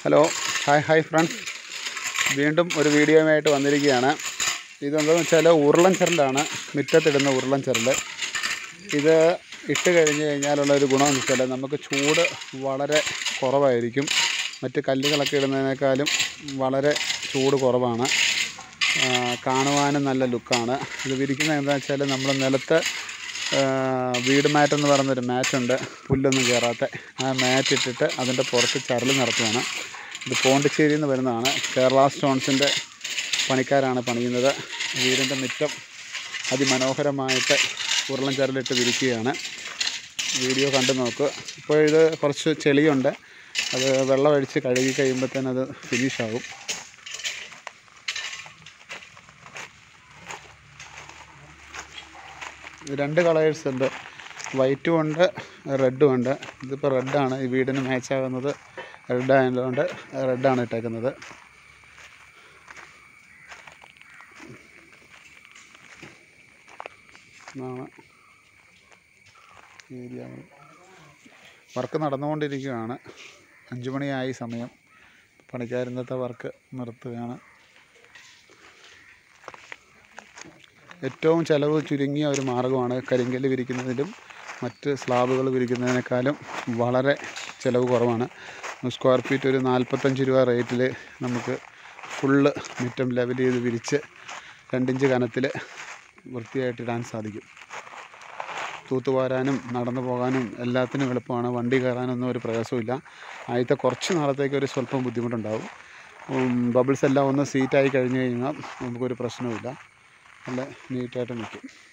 Hello hi friends, വീണ്ടും ഒരു വീഡിയോയുമായിട്ട് വന്നിരിക്കുകയാണ്. ഇതെന്താണെന്ന് വെച്ചാൽ ഉരുളൻ ചരലാണ്, മുറ്റത്തിടുന്ന ഉരുളൻ ചരൽ. ഇത് ഇട്ട് കഴിഞ്ഞ് കഴിഞ്ഞാലുള്ള ഒരു ഗുണമെന്ന് വെച്ചാൽ നമുക്ക് ചൂട് വളരെ കുറവായിരിക്കും. മറ്റ് കല്ലുകളൊക്കെ ഇടുന്നതിനേക്കാളും വളരെ ചൂട് കുറവാണ്. കാണുവാനും നല്ല ലുക്കാണ്. ഇത് വിരിക്കുന്നത് എന്താണെന്ന് വെച്ചാൽ നമ്മൾ നിലത്ത് വീട് മാറ്റ് എന്ന് പറയുന്നൊരു മാറ്റുണ്ട്, പുല്ലൊന്നും കയറാത്ത. ആ മാറ്റ് ഇട്ടിട്ട് അതിൻ്റെ പുറത്ത് ചരൽ നിറക്കുകയാണ്. ഇത് പോണ്ടിച്ചേരിയിൽ നിന്ന് വരുന്നതാണ്. കേരള സ്റ്റോൺസിൻ്റെ പണിക്കാരാണ് പണിയുന്നത്. വീടിൻ്റെ മുറ്റം അതിമനോഹരമായിട്ട് ഉരുളൻ ചരലിട്ട് വിരിക്കുകയാണ്. വീഡിയോ കണ്ടു നോക്കുക. ഇപ്പോൾ ഇത് കുറച്ച് ചെളിയുണ്ട്, അത് വെള്ളമൊഴിച്ച് കഴുകി കഴിയുമ്പോഴത്തേനും അത് ഫിനിഷാകും. രണ്ട് കളേഴ്സ് ഉണ്ട്, വൈറ്റും ഉണ്ട് റെഡും ഉണ്ട്. ഇതിപ്പോൾ റെഡാണ്, ഈ വീടിന് മാച്ചാകുന്നത് റെഡ് ആയതുകൊണ്ട് റെഡാണ് ഇട്ടേക്കുന്നത്. ഏരിയ വർക്ക് നടന്നുകൊണ്ടിരിക്കുകയാണ്. 5 മണിയായി സമയം. പണിക്കാരിന്നത്തെ വർക്ക് നിർത്തുകയാണ്. ഏറ്റവും ചിലവ് ചുരുങ്ങിയ ഒരു മാർഗ്ഗമാണ് കരിങ്കല്ല് വിരിക്കുന്നതിലും മറ്റ് സ്ലാബുകൾ വിരിക്കുന്നതിനേക്കാളും വളരെ ചിലവ് കുറവാണ്. സ്ക്വയർ ഫീറ്റ് ഒരു 45 രൂപ റേറ്റിൽ നമുക്ക് ഫുള്ള് മുറ്റം ലെവൽ ചെയ്ത് വിരിച്ച് 2 ഇഞ്ച് കനത്തിൽ വൃത്തിയായിട്ടിടാൻ സാധിക്കും. തൂത്തുവാരാനും നടന്നു പോകാനും എല്ലാത്തിനും എളുപ്പമാണ്. വണ്ടി കയറാനൊന്നും ഒരു പ്രയാസമില്ല. ആദ്യത്തെ കുറച്ച് നാളത്തേക്ക് ഒരു സ്വല്പം ബുദ്ധിമുട്ടുണ്ടാകും. ബബിൾസ് എല്ലാം ഒന്ന് സീറ്റായി കഴിഞ്ഞ് കഴിഞ്ഞാൽ നമുക്കൊരു പ്രശ്നവുമില്ല. നല്ല നീറ്റായിട്ട് നിൽക്കും.